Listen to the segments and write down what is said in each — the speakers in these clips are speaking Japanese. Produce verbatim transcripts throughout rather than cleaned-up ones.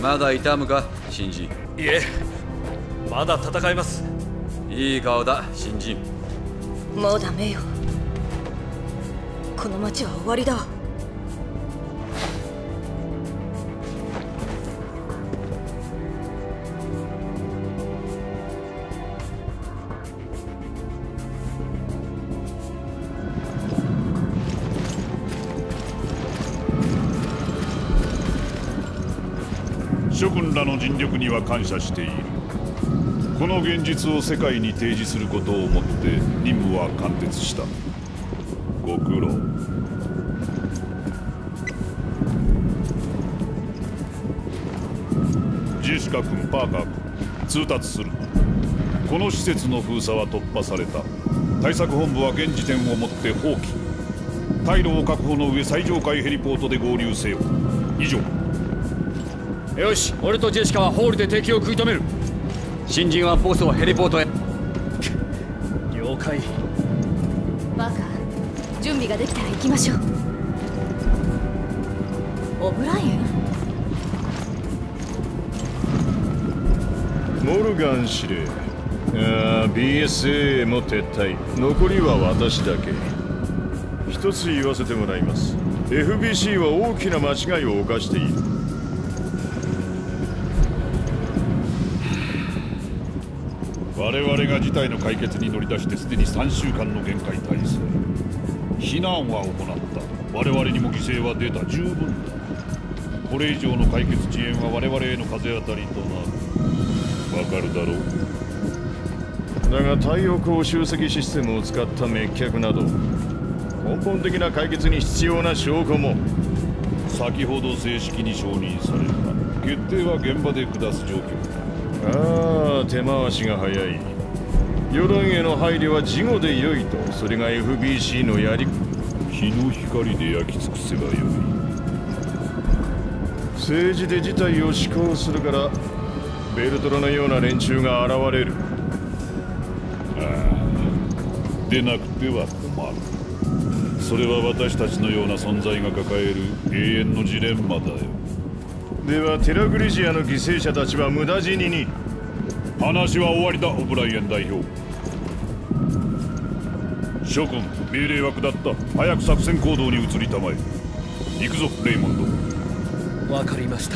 まだ痛むか、新人。 いえ、まだ戦えます。 いい顔だ、新人。 もうダメよ。この町は終わりだ。 諸君らの尽力には感謝している。この現実を世界に提示することをもって任務は完結した。ご苦労。ジェシカ君、パーカー君、通達する。この施設の封鎖は突破された。対策本部は現時点をもって放棄。退路を確保の上最上階ヘリポートで合流せよ。以上。 よし、俺とジェシカはホールで敵を食い止める。新人はボスをヘリポートへ。 了解。 バカ、準備ができたら行きましょう。オブライエン。 モルガン司令。ああ、ビーエスエー も撤退。残りは私だけ。一つ言わせてもらいます。エフビーシー は大きな間違いを犯している。 我々が事態の解決に乗り出してすでにさんしゅうかんの限界体制。避難は行った。我々にも犠牲は出た。十分だ。これ以上の解決遅延は我々への風当たりとなる。わかるだろう。 だが太陽光集積システムを使った滅却など根本的な解決に必要な証拠も先ほど正式に承認された。決定は現場で下す状況だ。 ああ、手回しが早い。世論への配慮は事後で良いと。それが エフビーシー のやり。 日の光で焼き尽くせばよい。 政治で事態を施行するからベルトロのような連中が現れる。 ああ、でなくては困る。それは私たちのような存在が抱える永遠のジレンマだよ。 ではテラグリジアの犠牲者たちは無駄死にに。 話は終わりだ、オブライエン代表。諸君、命令は下った。早く作戦行動に移りたまえ。行くぞ、レイモンド。 わかりました。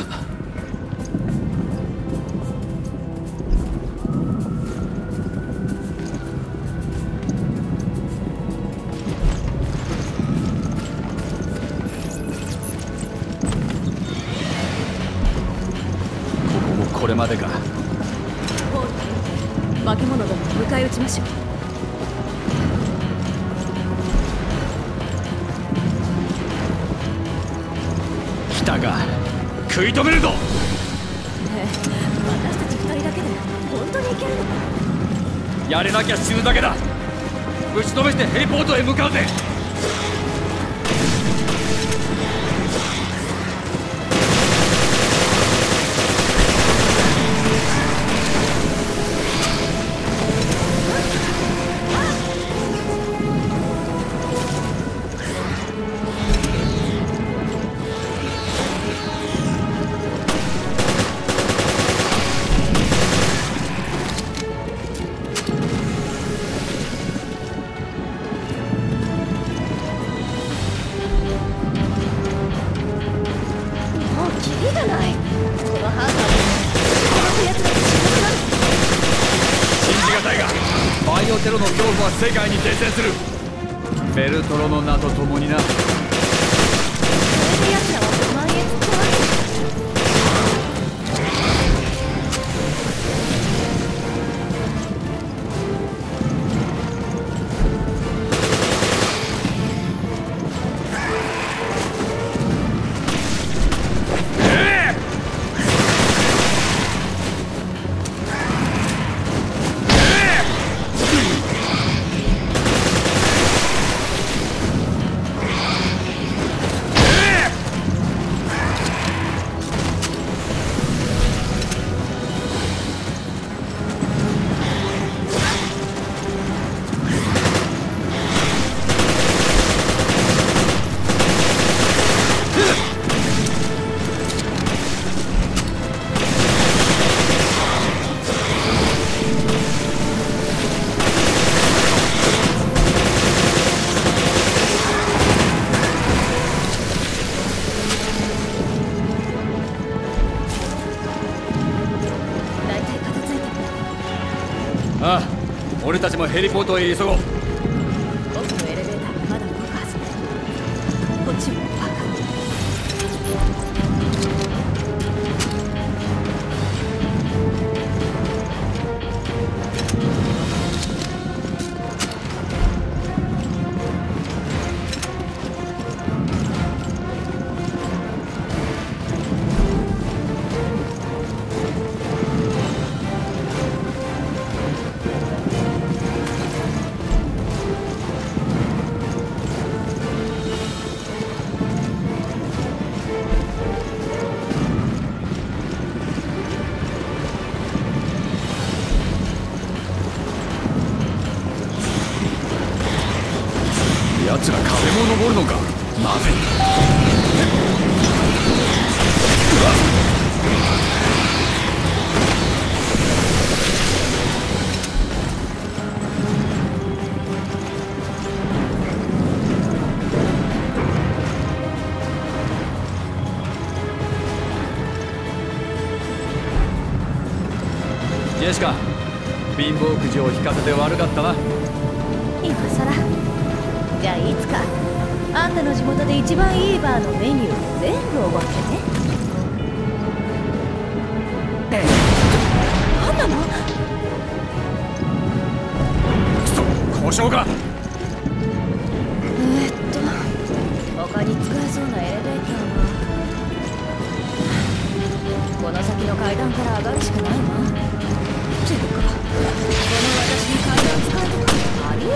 これまでか。 ホール、化け物どもを迎え撃ちましょう。 来たか。食い止めるぞ。ねえ、私たち二人だけで本当に行けるのか。 やれなきゃ死ぬだけだ。打ち止めしてヘリポートへ向かうぜ。テロの恐怖は世界に伝染する。ベルトロの名とともにな。これで奴らはごまんえんってわああ、俺たちもヘリポートへ急ごう。 奥のエレベーターがまだ動くはず。こっちもバカ。 奴ら壁も登るのか。まずい。ジェシカ、貧乏くじを引かせて悪かったな。 今さら。じゃあいつかあんたの地元で一番いいバーのメニュー全部おごってね。何なの？ くそ、交渉が。 えーっと他に使えそうなエレベーターはこの先の階段から上がるしかないわ。ていうかこの私に階段使えとかありえない。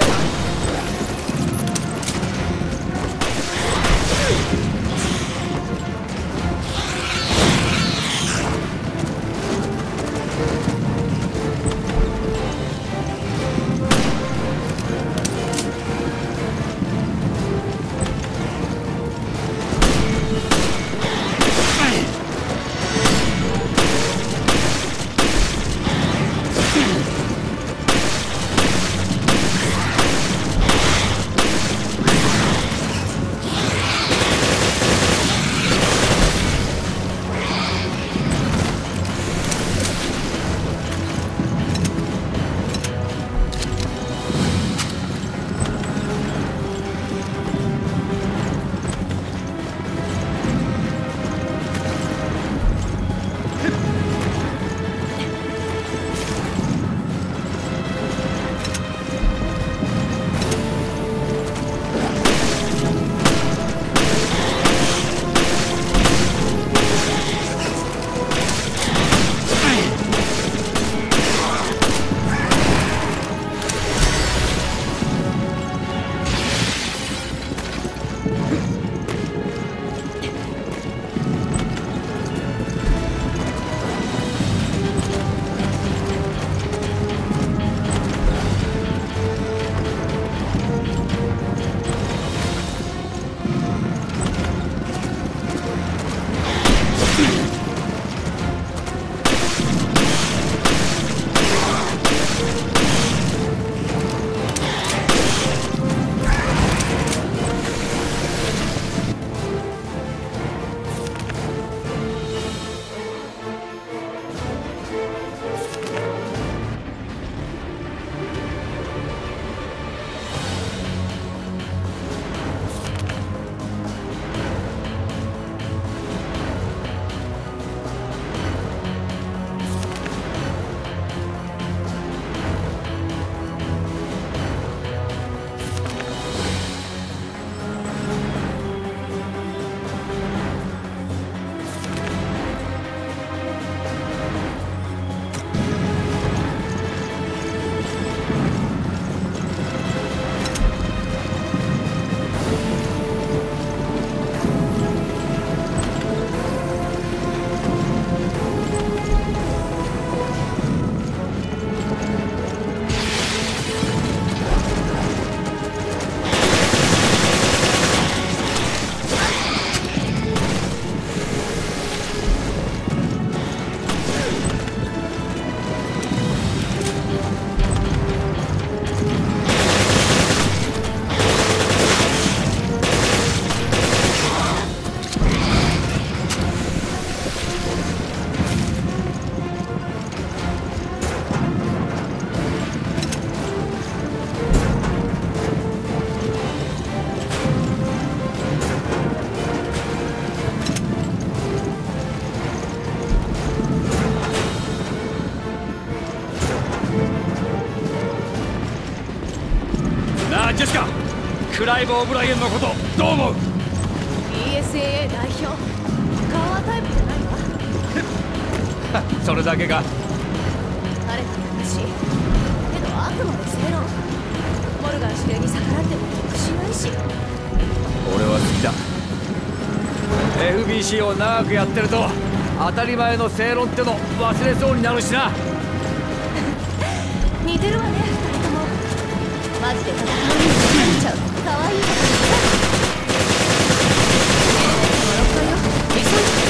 クライブ・オブライエンのことどう思う？ ビーエスエーエー 代表顔はタイプじゃないわ。 それだけか。 彼が正しいけどあくまで正論。モルガン主流に逆らっても得しないし。 俺は好きだ。 エフビーシー を長くやってると当たり前の正論っての忘れそうになるしな。 似てるわね、二人とも。マジで戦うに疲れちゃう可愛いからさ。もろっかよ、急いで。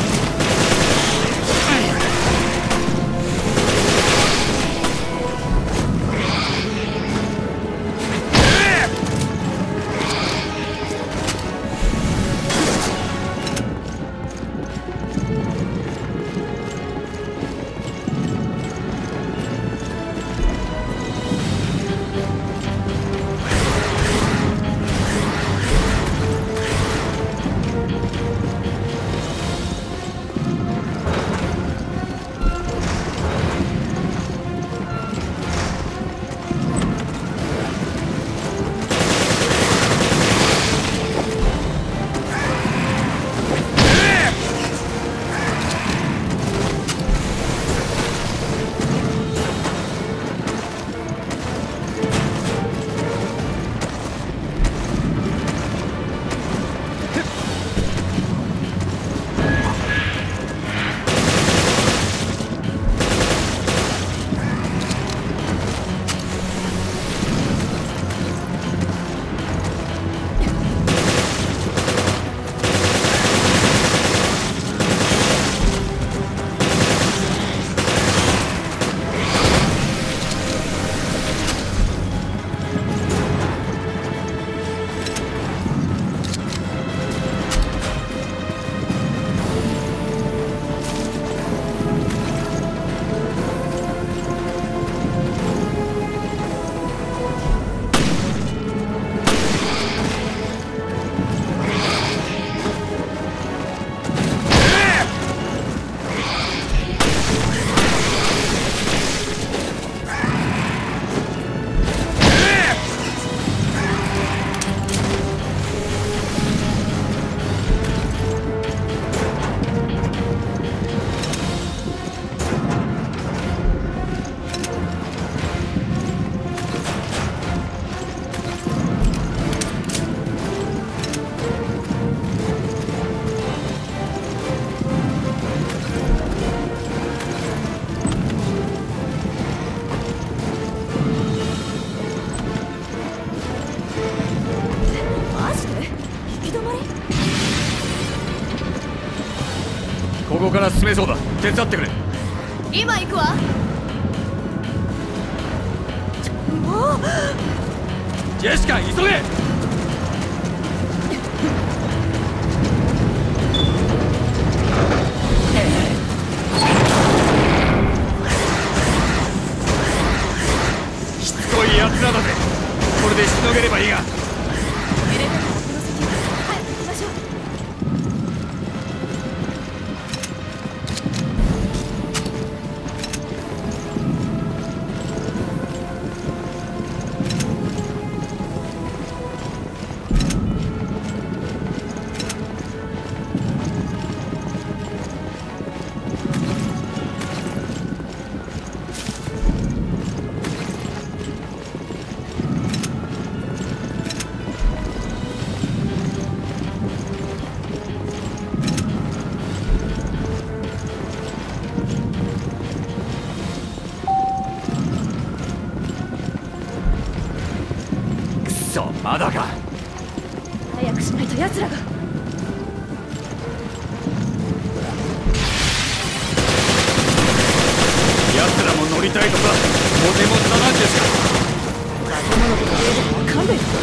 ここから進めそうだ。手伝ってくれ。 今行くわ。もうジェシカ、急げ。しつこい奴らだぜ。これでしのげればいいが。 エレベーターのこの先早く行きましょう。 まだか。 早くしないと奴らが。 奴らも乗りたいとかモテモテだなんですか。 化け物とか英語わかんないのか。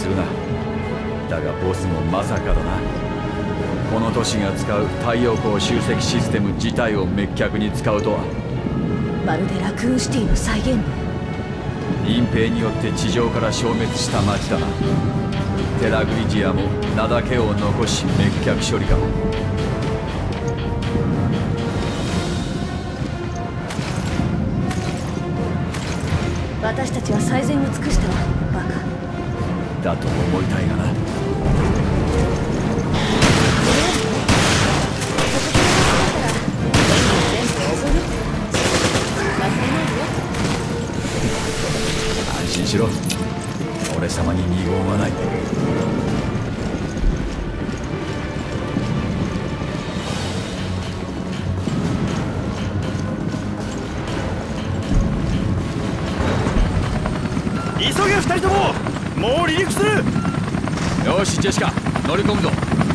るな。だがボスもまさかだな。この都市が使う太陽光集積システム自体を滅却に使うとは。 まるでラクーンシティの再現ね。 隠蔽によって地上から消滅した町だな。テラグリジアも名だけを残し滅却処理か。 私たちは最善を尽くしたわ、バカ。 だと思いたいがな。安心しろ、俺様に二言はない。 急げ二人とも、もう離陸する。 よしジェシカ、乗り込むぞ。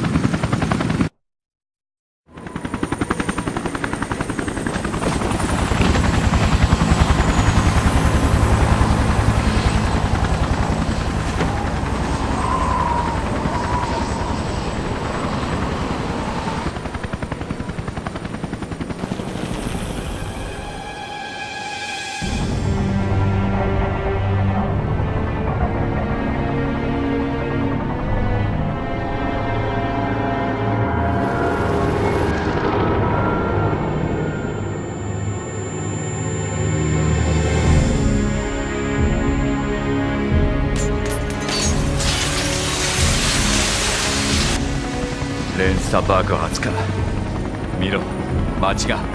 連鎖爆発か。見ろ、街が。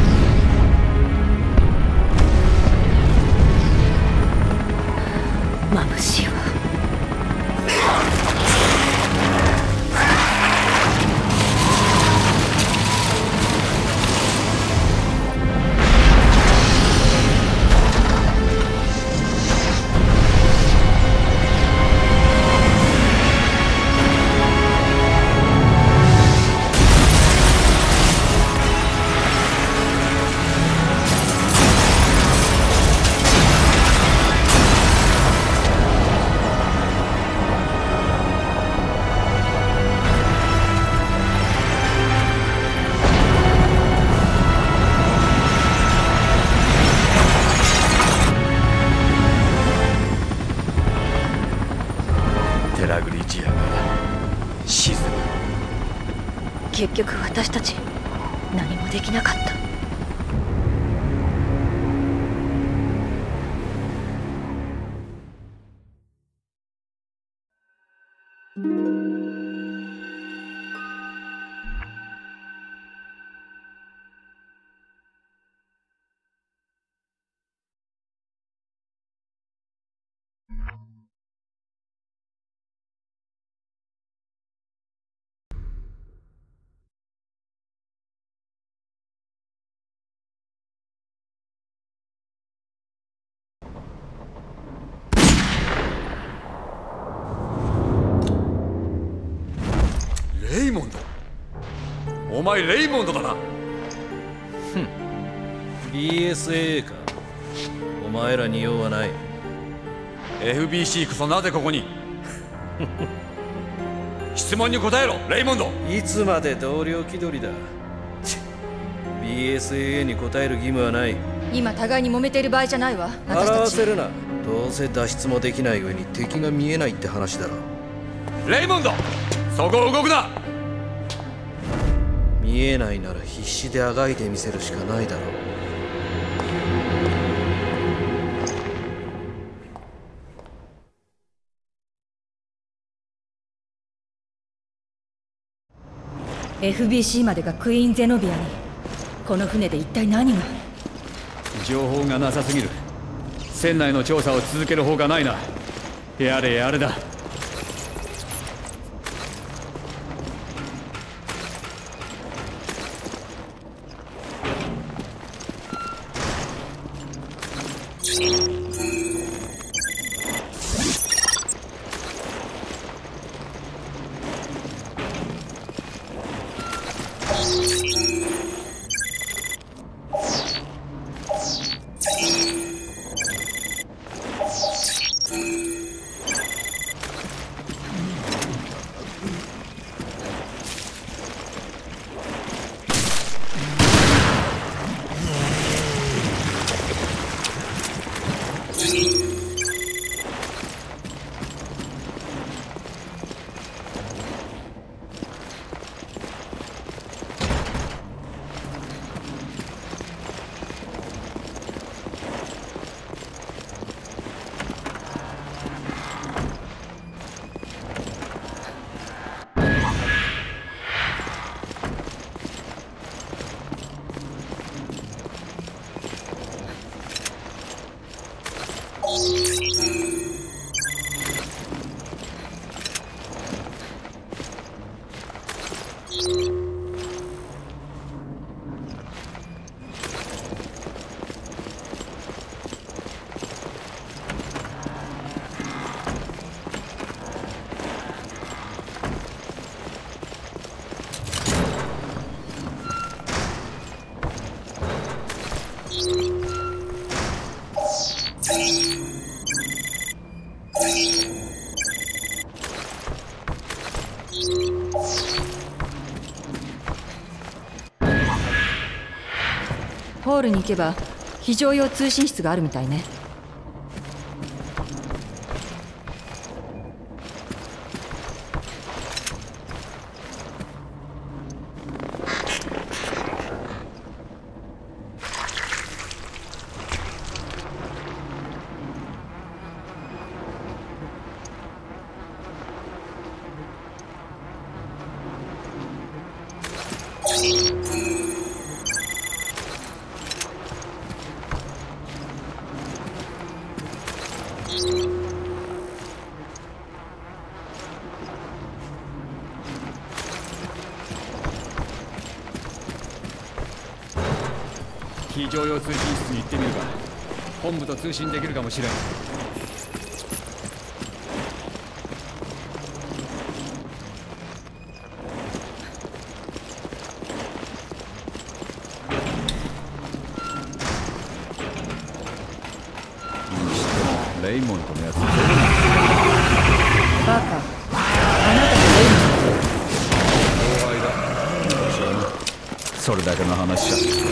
眩しいわ。 テラグリジアが沈む。 結局私たち何もできなかった。 レイモンド、お前レイモンドだな。 ビーエスエー か。お前らに用はない。 エフビーシー こそなぜここに？質問に答えろレイモンド。 いつまで同僚気取りだ。ビーエスエー に答える義務はない。 今互いに揉めている場合じゃないわ。私笑たちわせるな。どうせ脱出もできない上に敵が見えないって話だろ。 レイモンド、そこを動くな。 見えないなら必死であがいてみせるしかないだろう。 エフビーシー までがクイーン・ゼノビアに。この船で一体何が。 情報がなさすぎる。船内の調査を続ける方がないな。やれやれだ。 ホールに行けば非常用通信室があるみたいね。 非常用通信室に行ってみるか。本部と通信できるかもしれん。レイモンドのやつバカ、 あなたがレイモンド。 後輩だ。それだけの話さ。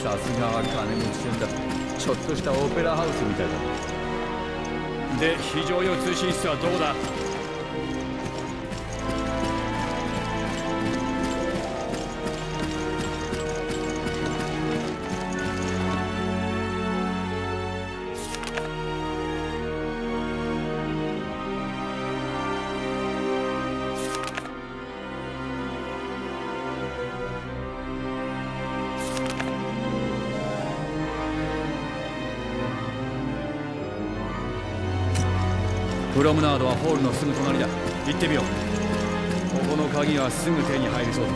さすがは金持ち船だ。ちょっとしたオペラハウスみたいだ。で、非常用通信室はどこだ？プロムナードはホールのすぐ隣だ。行ってみよう。ここの鍵はすぐ手に入りそうだ。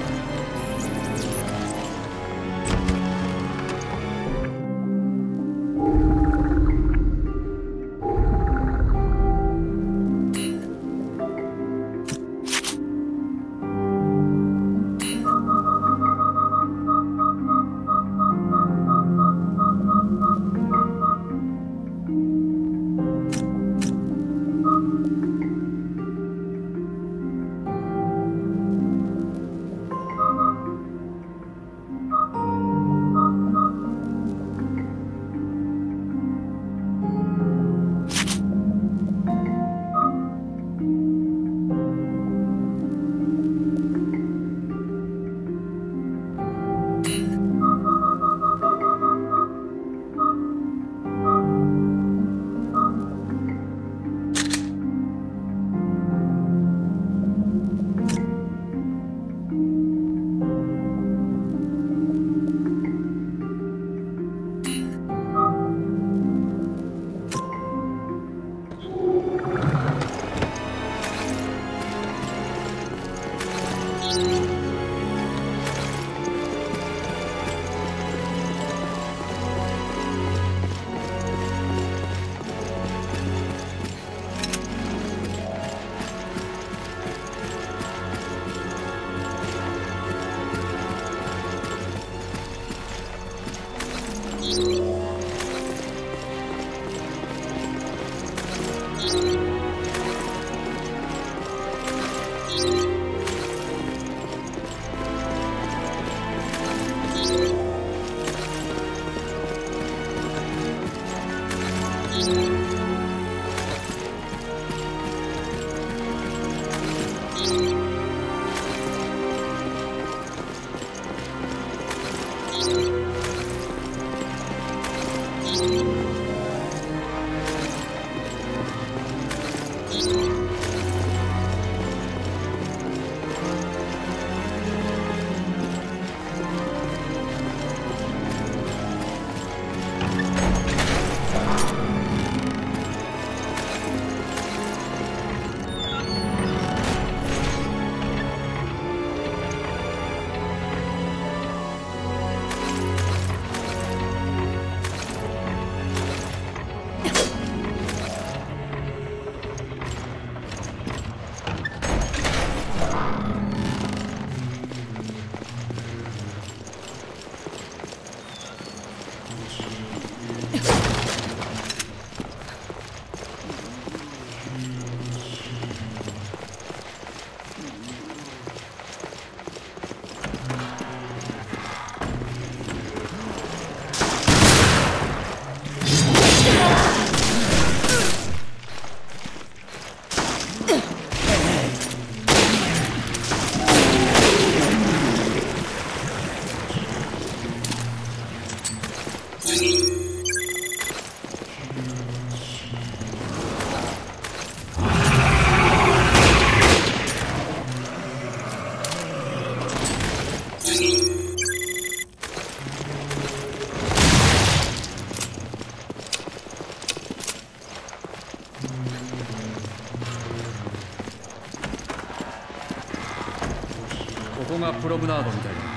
ここがプロムナードみたいだ。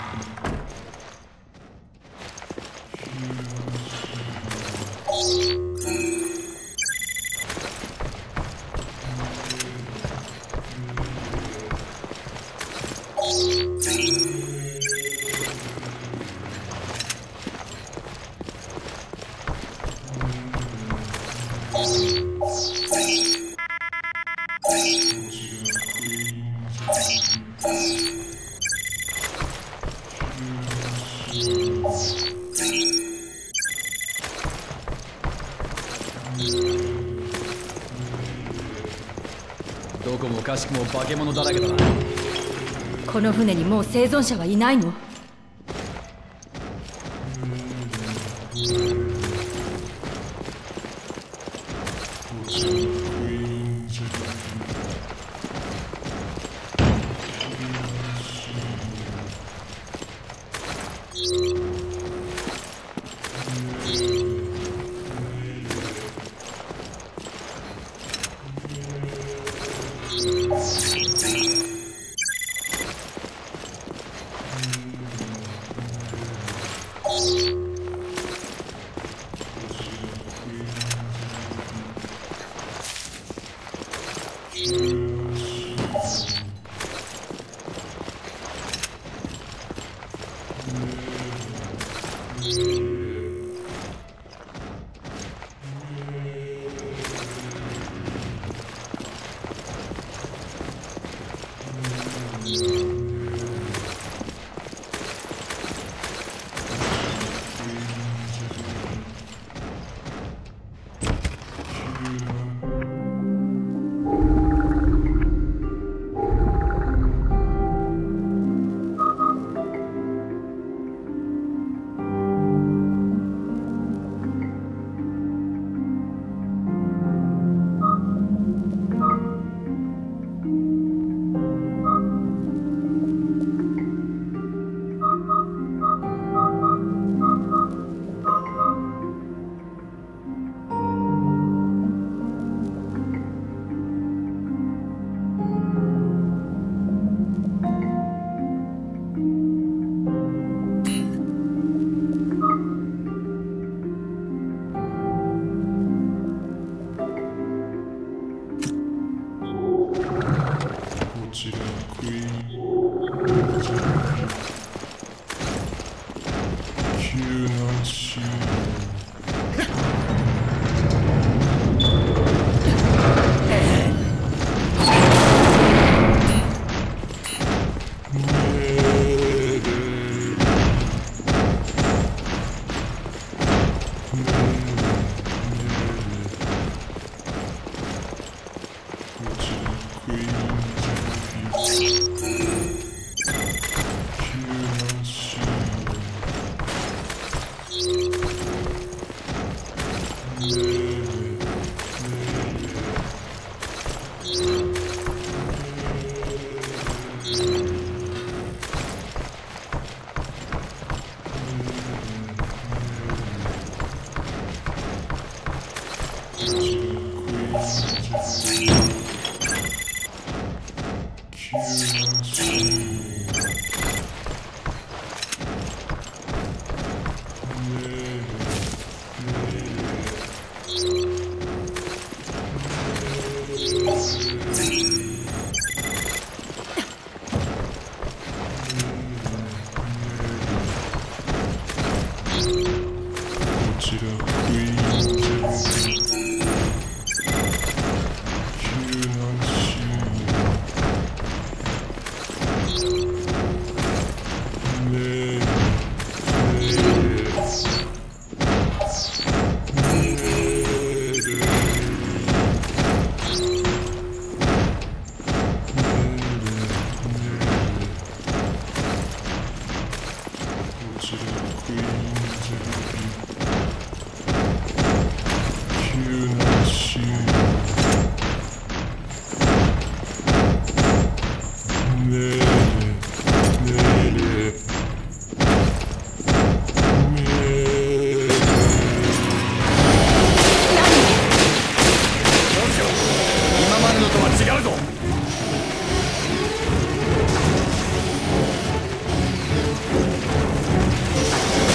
どこもかしくも化け物だらけだな。 この船にもう生存者はいないの？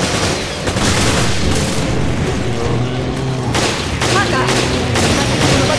この場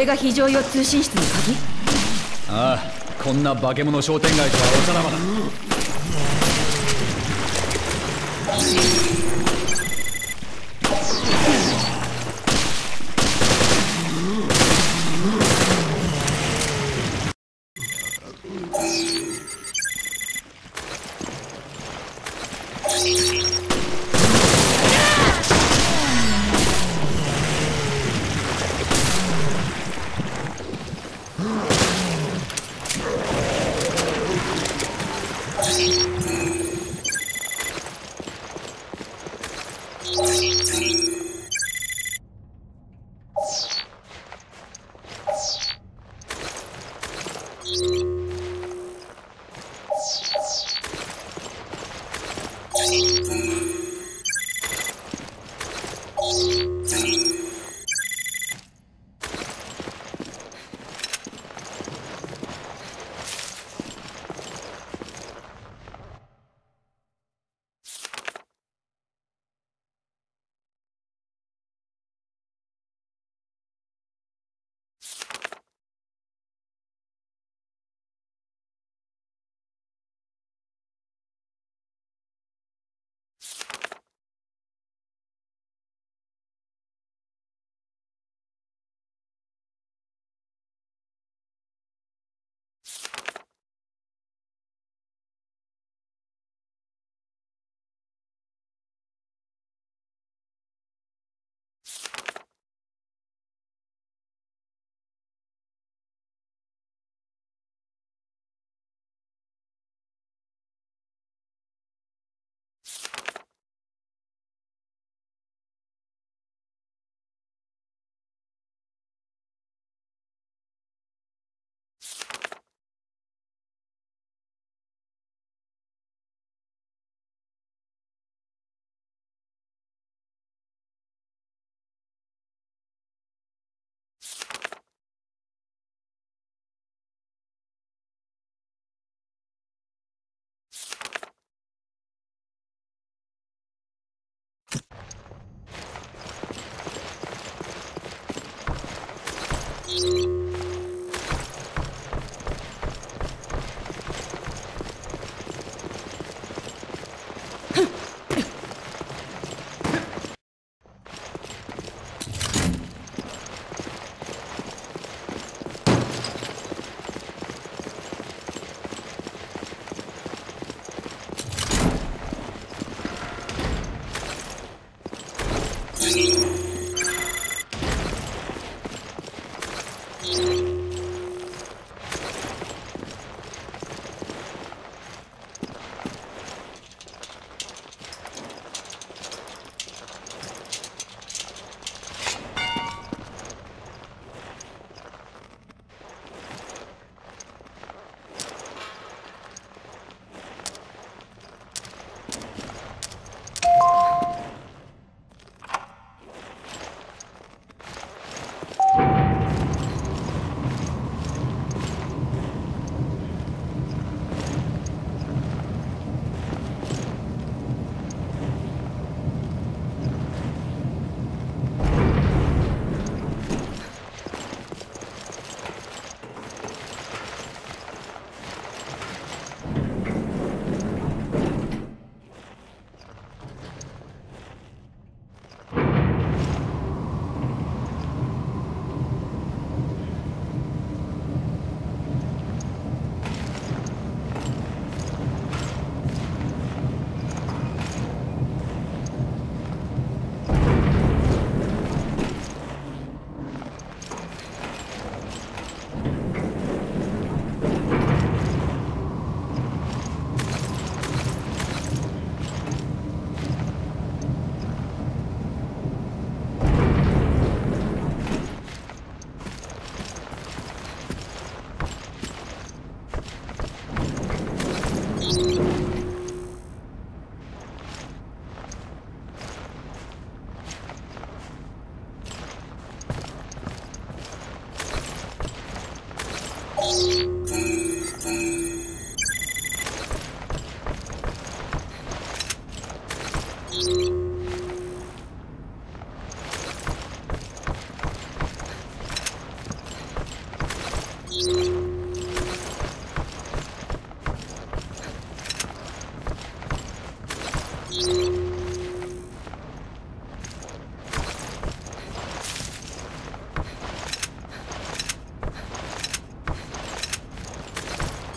れが非常用通信室の鍵？ ああ、こんな化け物商店街とはおさらばだ。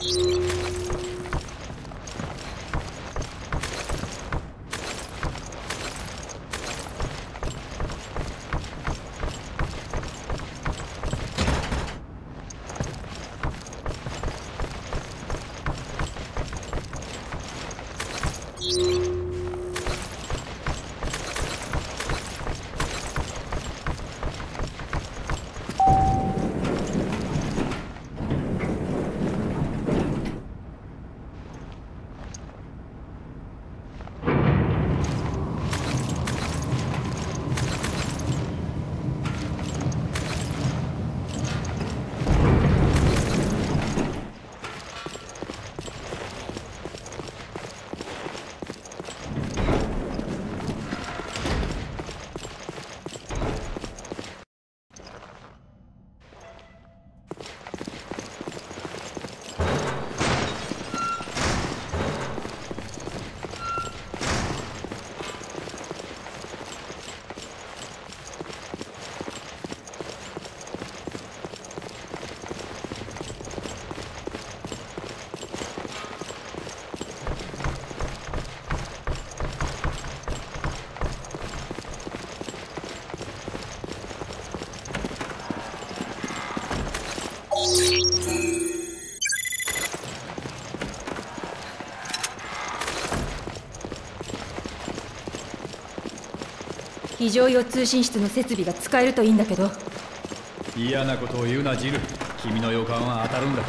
非常用通信室の設備が使えるといいんだけど。 嫌なことを言うなジル。君の予感は当たるんだ。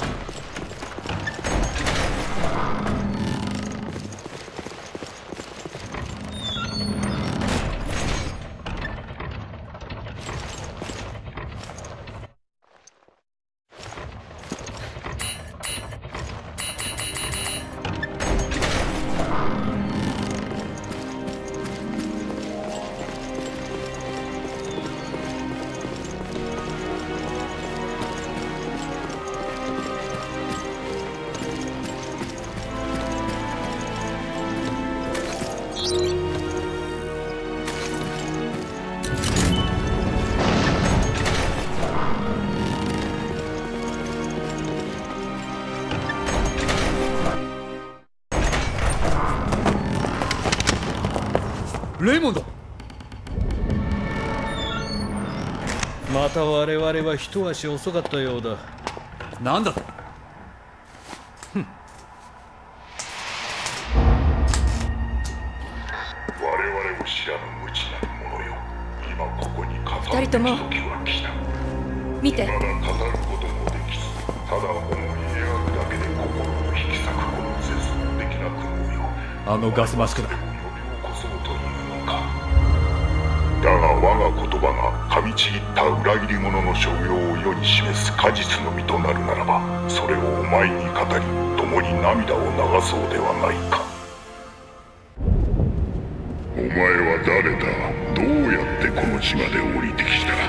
レイモンド。 また我々は一足遅かったようだ。 なんだと。 我々を知らぬ無知なる者よ。今ここに語る二人とも時は来た。 見て。 まだ語ることもできず、ただ思い描くだけで心を引き裂くこの絶望的な苦悩よ。 あのガスマスクだ。 呼び起こそうというのか。だが我が言葉が噛みちぎった裏切り者の所業を世に示す果実の実となるならば、それをお前に語り共に涙を流そうではないか。お前は誰だ。どうやってこの地まで降りてきた。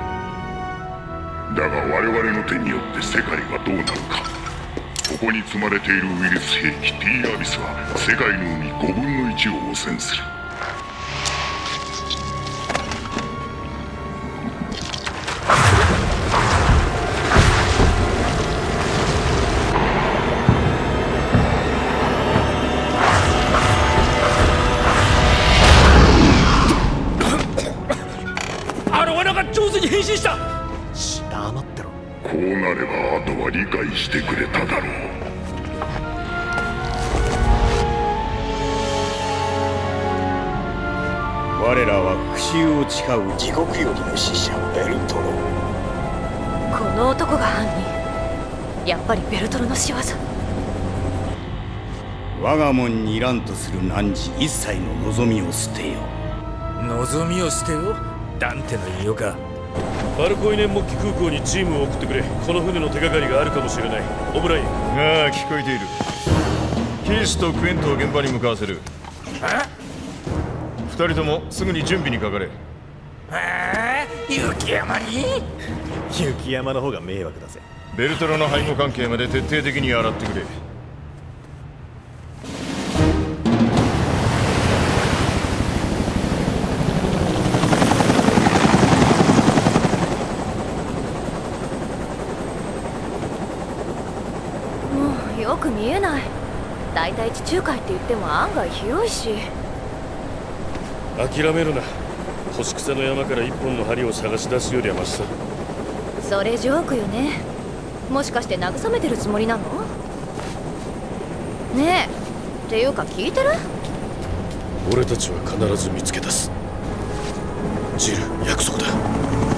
だが我々の手によって世界はどうなるか。ここに積まれているウイルス兵器 T アビスは世界の海ごぶんのいちを汚染する。 上手に変身した。 黙ってろ。こうなればあとは理解してくれただろう。 我らは復讐を誓う地獄よりの使者ベルトロ。 この男が犯人。やっぱりベルトロの仕業。 我が門にいらんとする汝一切の望みを捨てよ。 望みを捨てよ。ダンテの言いようか。 バルコイネンモッキ空港にチームを送ってくれ。この船の手がかりがあるかもしれない。オブライン。 ああ、聞こえている。キースとクエントを現場に向かわせる。二人ともすぐに準備にかかれ。 雪山に。 雪山の方が迷惑だぜ。 ベルトロの背後関係まで徹底的に洗ってくれ。 よく見えない。大体地中海って言っても案外広いし。 諦めるな。干し草の山から一本の針を探し出すよりはマシさ。 それジョークよね。もしかして慰めてるつもりなの？ねえ、っていうか聞いてる？ 俺たちは必ず見つけ出す。ジル、約束だ。